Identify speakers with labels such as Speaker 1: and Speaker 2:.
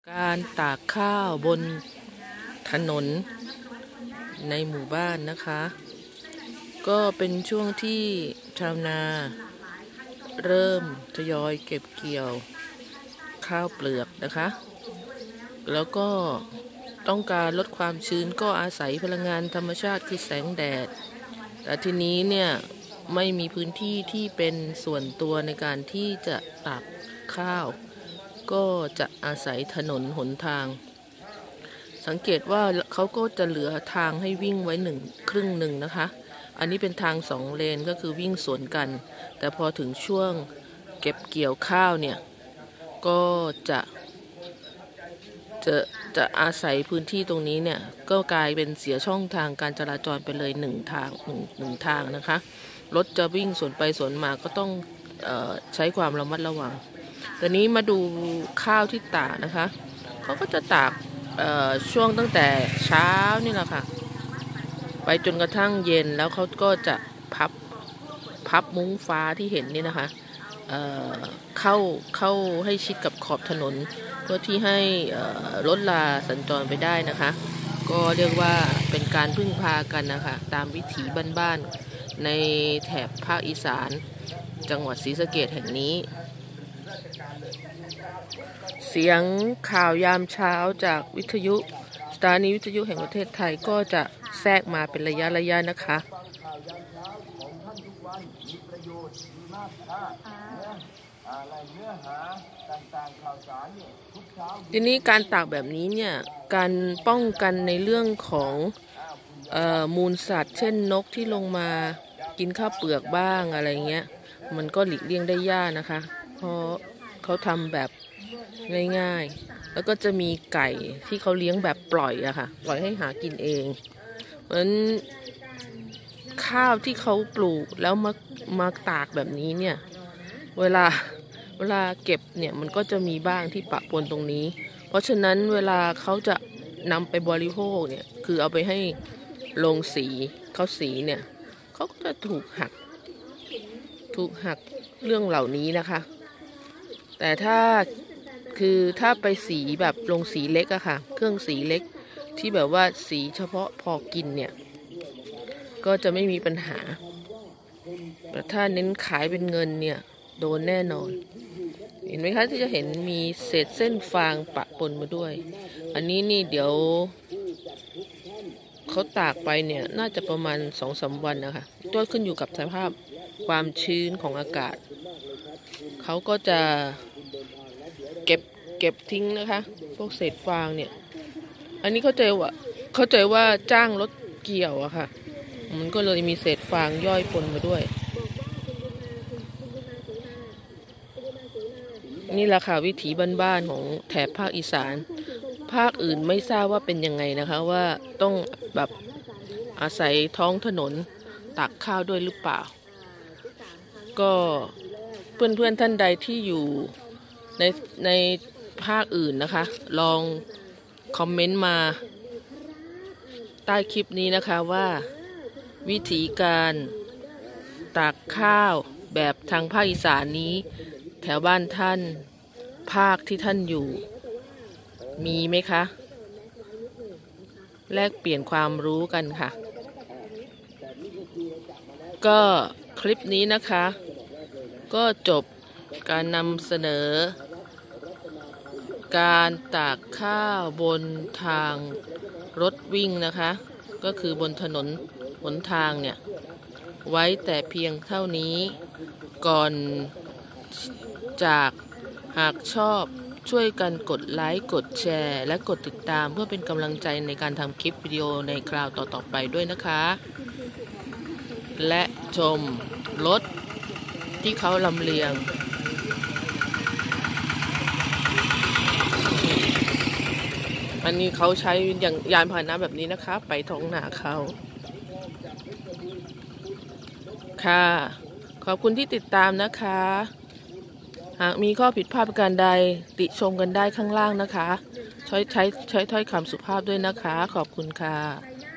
Speaker 1: การตากข้าวบนถนนในหมู่บ้านนะคะ ก็เป็นช่วงที่ชาวนาเริ่มทยอยเก็บเกี่ยวข้าวเปลือกนะคะ แล้วก็ต้องการลดความชื้นก็อาศัยพลังงานธรรมชาติคือแสงแดด แต่ทีนี้เนี่ยไม่มีพื้นที่ที่เป็นส่วนตัวในการที่จะตากข้าวก็จะอาศัยถนนหนทาง สังเกตว่าเขาก็จะเหลือทางให้วิ่งไว้ครึ่งหนึ่งนะคะ อันนี้เป็นทาง2 เลนก็คือวิ่งสวนกัน แต่พอถึงช่วงเก็บเกี่ยวข้าวเนี่ยก็จะอาศัยพื้นที่ตรงนี้เนี่ยก็กลายเป็นเสียช่องทางการจราจรไปเลย1 ทาง1 ทางนะคะรถจะวิ่งสวนไปสวนมาก็ต้องใช้ความระมัดระวังตอนนี้มาดูข้าวที่ตากนะคะเขาก็จะตากช่วงตั้งแต่เช้านี่แหละค่ะไปจนกระทั่งเย็นแล้วเขาก็จะพับมุ้งฟ้าที่เห็นนี่นะคะเข้าให้ชิดกับขอบถนนเพื่อที่ให้รถราสัญจรไปได้นะคะก็เรียกว่าเป็นการพึ่งพากันนะคะตามวิถีบ้านๆในแถบภาคอีสานจังหวัดศรีสะเกษแห่งนี้เสียงข่าวยามเช้าจากสถานีวิทยุแห่งประเทศไทยก็จะแทรกมาเป็นระยะนะคะทีนี้การตากแบบนี้เนี่ยการป้องกันในเรื่องของมูลสัตว์เช่นนกที่ลงมากินข้าวเปลือกบ้างอะไรเงี้ยมันก็หลีกเลี่ยงได้ยากนะคะเพราะเขาทำแบบง่ายๆแล้วก็จะมีไก่ที่เขาเลี้ยงแบบปล่อยอะค่ะปล่อยให้หากินเองเพราะฉะนั้นข้าวที่เขาปลูกแล้วมาตากแบบนี้เนี่ยเวลาเก็บเนี่ยมันก็จะมีบ้างที่ปะปนตรงนี้เพราะฉะนั้นเวลาเขาจะนำไปบริโภคเนี่ยคือเอาไปให้โรงสีเขาสีเนี่ยเขาก็จะถูกหักเรื่องเหล่านี้นะคะแต่ถ้าไปสีแบบโรงสีเล็กอะค่ะเครื่องสีเล็กที่แบบว่าสีเฉพาะพอกินเนี่ยก็จะไม่มีปัญหาแต่ถ้าเน้นขายเป็นเงินเนี่ยโดนแน่นอนเห็นไหมคะที่จะเห็นมีเศษเส้นฟางปะปนมาด้วยอันนี้นี่เดี๋ยวเขาตากไปเนี่ยน่าจะประมาณ 2-3 วันนะคะก็ขึ้นอยู่กับสภาพความชื้นของอากาศเขาก็จะเก็บทิ้งนะคะพวกเศษฟางเนี่ยอันนี้เข้าใจว่าจ้างรถเกี่ยวอะค่ะมันก็เลยมีเศษฟางย่อยปนมาด้วยนี่แหละค่ะวิถีบ้านๆของแถบภาคอีสานภาคอื่นไม่ทราบว่าเป็นยังไงนะคะว่าต้องแบบอาศัยท้องถนนตักข้าวด้วยหรือเปล่าก็เพื่อนๆท่านใดที่อยู่ในภาคอื่นนะคะลองคอมเมนต์มาใต้คลิปนี้นะคะว่าวิธีการตากข้าวแบบทางภาคอีสานนี้แถวบ้านท่านภาคที่ท่านอยู่มีไหมคะแลกเปลี่ยนความรู้กันค่ะก็คลิปนี้นะคะก็จบการนำเสนอการตากข้าวบนทางรถวิ่งนะคะก็คือบนถนนหนทางเนี่ยไว้แต่เพียงเท่านี้ก่อนจากหากชอบช่วยกันกดไลค์กดแชร์และกดติดตามเพื่อเป็นกำลังใจในการทำคลิปวิดีโอในคราวต่อๆไปด้วยนะคะและชมรถที่เขาลำเลียงอันนี้เขาใช้อย่างยานพาหนะแบบนี้นะคะไปท้องนาเขาค่ะขอบคุณที่ติดตามนะคะหากมีข้อผิดพลาดประการใดติชมกันได้ข้างล่างนะคะใช้ถ้อยคำสุภาพด้วยนะคะขอบคุณค่ะ